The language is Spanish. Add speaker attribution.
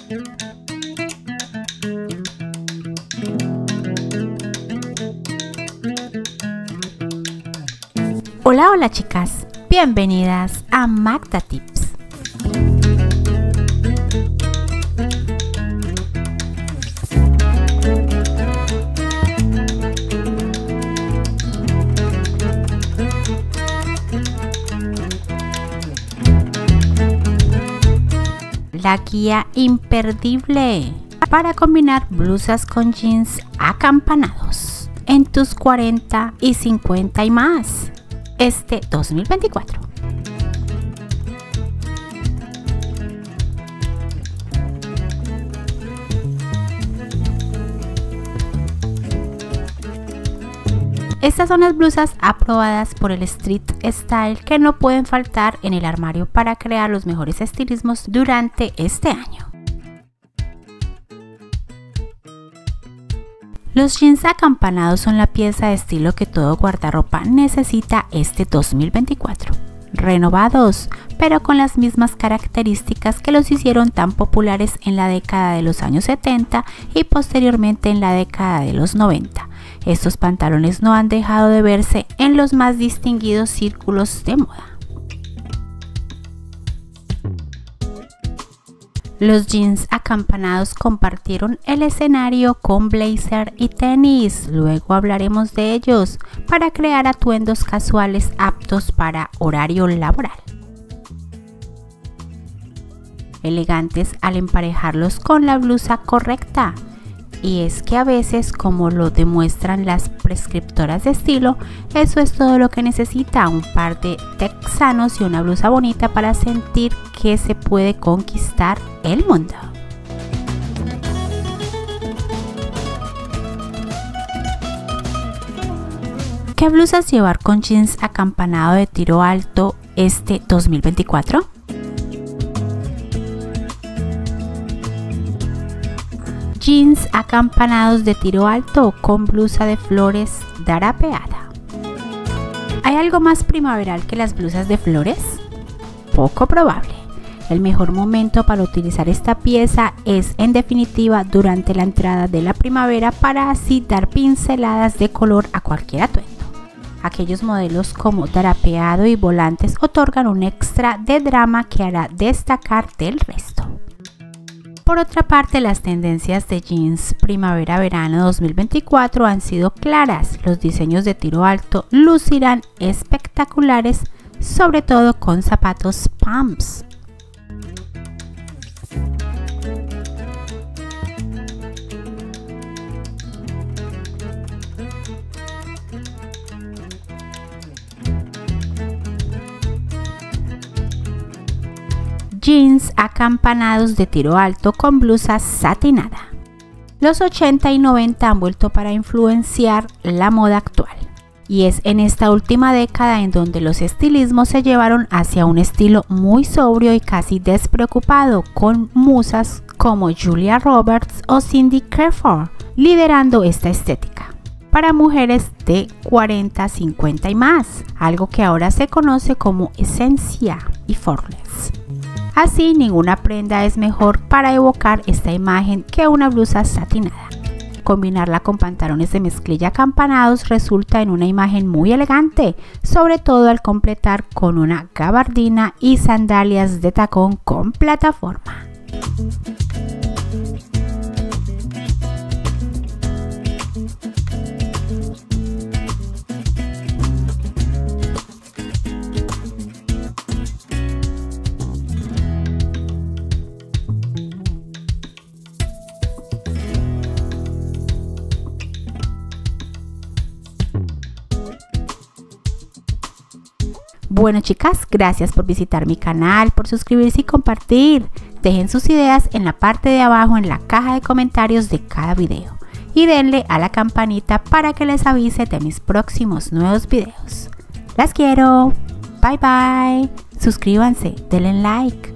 Speaker 1: Hola, hola chicas, bienvenidas a Magda Tips. La guía imperdible para combinar blusas con jeans acampanados en tus 40 y 50 y más este 2024. Estas son las blusas aprobadas por el Street Style que no pueden faltar en el armario para crear los mejores estilismos durante este año. Los jeans acampanados son la pieza de estilo que todo guardarropa necesita este 2024. Renovados, pero con las mismas características que los hicieron tan populares en la década de los años 70 y posteriormente en la década de los 90. Estos pantalones no han dejado de verse en los más distinguidos círculos de moda. Los jeans acampanados compartieron el escenario con blazer y tenis, luego hablaremos de ellos, para crear atuendos casuales aptos para horario laboral. Elegantes al emparejarlos con la blusa correcta. Y es que a veces, como lo demuestran las prescriptoras de estilo, eso es todo lo que necesita, un par de texanos y una blusa bonita para sentir que se puede conquistar el mundo. ¿Qué blusas llevar con jeans acampanado de tiro alto este 2024? Jeans acampanados de tiro alto con blusa de flores drapeada. ¿Hay algo más primaveral que las blusas de flores? Poco probable. El mejor momento para utilizar esta pieza es en definitiva durante la entrada de la primavera para así dar pinceladas de color a cualquier atuendo. Aquellos modelos como drapeado y volantes otorgan un extra de drama que hará destacar del resto. Por otra parte, las tendencias de jeans primavera-verano 2024 han sido claras. Los diseños de tiro alto lucirán espectaculares, sobre todo con zapatos pumps. Jeans acampanados de tiro alto con blusa satinada. Los 80 y 90 han vuelto para influenciar la moda actual. Y es en esta última década en donde los estilismos se llevaron hacia un estilo muy sobrio y casi despreocupado, con musas como Julia Roberts o Cindy Crawford liderando esta estética para mujeres de 40, 50 y más, algo que ahora se conoce como esencia y forless. Así, ninguna prenda es mejor para evocar esta imagen que una blusa satinada. Combinarla con pantalones de mezclilla acampanados resulta en una imagen muy elegante, sobre todo al completar con una gabardina y sandalias de tacón con plataforma. Bueno chicas, gracias por visitar mi canal, por suscribirse y compartir. Dejen sus ideas en la parte de abajo en la caja de comentarios de cada video. Y denle a la campanita para que les avise de mis próximos nuevos videos. Las quiero. Bye bye. Suscríbanse, denle like.